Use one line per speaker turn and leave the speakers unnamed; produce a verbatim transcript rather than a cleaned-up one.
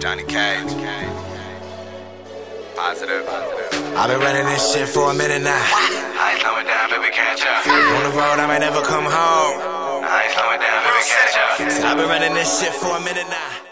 Johnny Cage. Positive. I've been running this shit for a minute now. I ain't slowing down, baby, catch up. On the road, I may never come home. I ain't slowing down, baby, catch up. Said I've been running this shit for a minute now.